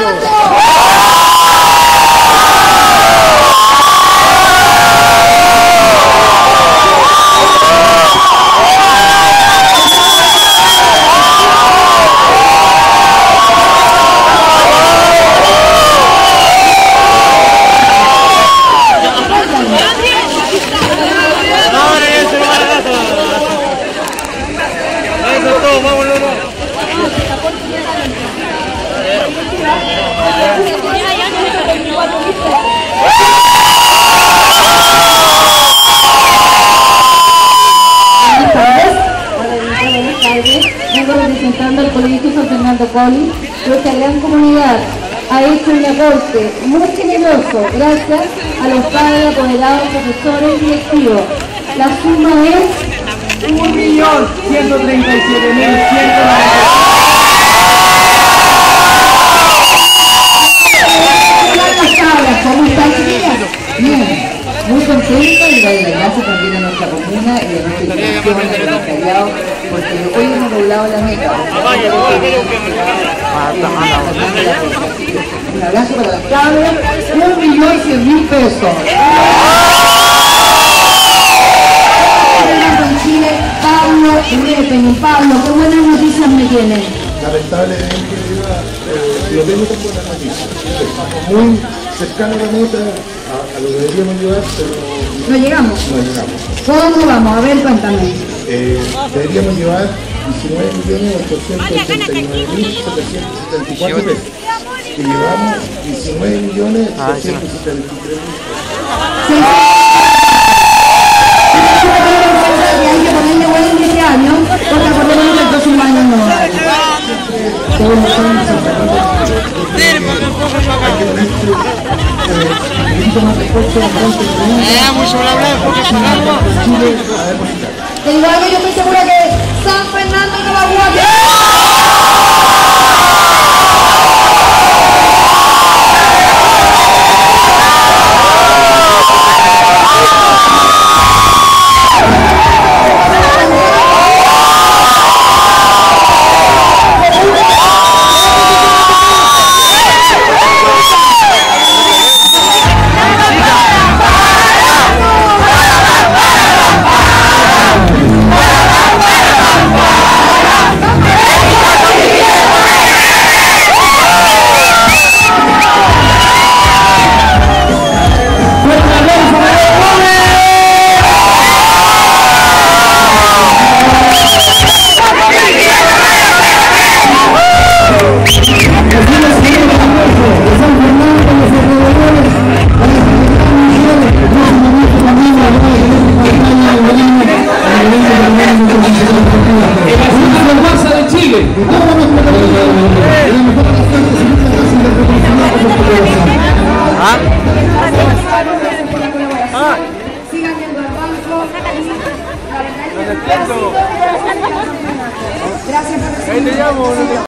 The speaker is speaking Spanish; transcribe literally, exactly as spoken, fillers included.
Vengo representando al Colegio San Fernando Collins. Nuestra gran comunidad ha hecho un aporte muy generoso gracias a los padres, apoderados, profesores y directivos. La suma es un millón ciento treinta y siete mil ciento noventa. ¿Cómo están, chiquillas? Bien, muy contenta y darle las gracias también a nuestra comuna y a nuestra institución de los Callados, porque hoy hemos doblado la meta. Un abrazo para las cabras, un millón cien mil pesos. En Chile, Pablo, en Pablo, qué buenas noticias me tienen. Lamentablemente, eh, lo tengo con buenas noticias. Estamos muy cercanos a la meta, a, a lo que deberíamos llevar, pero no llegamos. No llegamos. ¿Cómo vamos? A ver, cuéntame. Eh, deberíamos llevar diecinueve millones ochocientos ochenta y nueve mil setecientos setenta y cuatro pesos. Y llevamos diecinueve millones ochocientos setenta y tres mil pesos. Y hay que ponerle buen inicio año, porque por lo menos el próximo año no va a haber. Todos los años se te digo algo, yo estoy segura que San Fernando no va a jugar. Sigan yendo al banco. Gracias. Gracias.